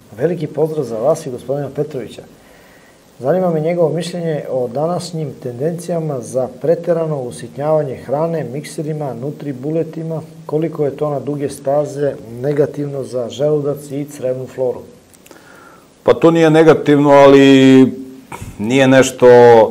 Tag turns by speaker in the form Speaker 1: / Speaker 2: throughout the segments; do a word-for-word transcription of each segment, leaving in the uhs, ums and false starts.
Speaker 1: Veliki pozdrav za vas i gospodina Petrovića. Zanima me njegovo mišljenje o današnjim tendencijama za preterano usitnjavanje hrane, mikserima, nutribuletima, koliko je to na duge staze negativno za želudac i crevnu floru.
Speaker 2: Pa to nije negativno, ali nije nešto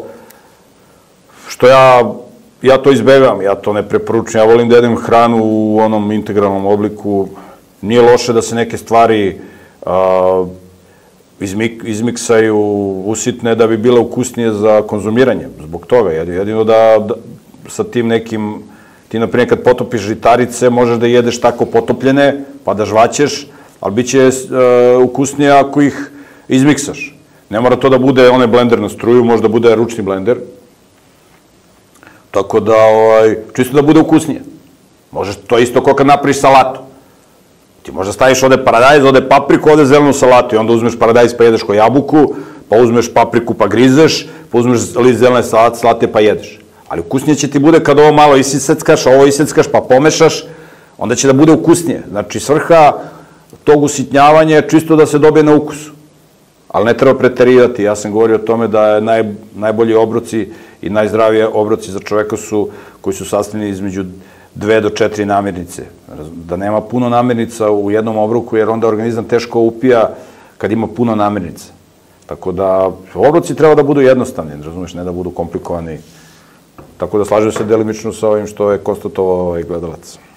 Speaker 2: što ja, ja to izbegavam, ja to ne preporučujem. Ja volim da jedem hranu u onom integralnom obliku. Nije loše da se neke stvari a, izmik, izmiksaju, usitne da bi bile ukusnije za konzumiranje. Zbog toga, jedino da, da sa tim nekim, ti na primjer kad potopiš žitarice, možeš da jedeš tako potopljene, pa da žvaćeš, ali bit će a, ukusnije ako ih izmiksaš. Ne mora to da bude onaj blender na struju, može da bude ručni blender. Tako da, ovaj, čisto da bude ukusnije. Možeš, to je isto kao kad napraviš salatu. Ti možda staviš ovde paradajz, ovde papriku, ovde zelenu salatu i onda uzmeš paradajz pa jedeš ko jabuku, pa uzmeš papriku pa grizeš, pa uzmeš list zelene salate pa jedeš. Ali ukusnije će ti bude kad ovo malo iseckaš, ovo iseckaš pa pomešaš, onda će da bude ukusnije. Znači, svrha tog usitnjavanja je čisto da se dobije na ukusu. Ali ne treba preterivati. Ja sam govorio o tome da je naj, najbolji obroci i najzdravije obroci za čoveka su koji su sastavljeni između dve do četiri namirnice. Da nema puno namirnica u jednom obroku, jer onda organizam teško upija kad ima puno namirnica. Tako da obroci treba da budu jednostavni, razumeš, ne da budu komplikovani. Tako da slažem se delimično sa ovim što je konstatovao ovaj gledalac.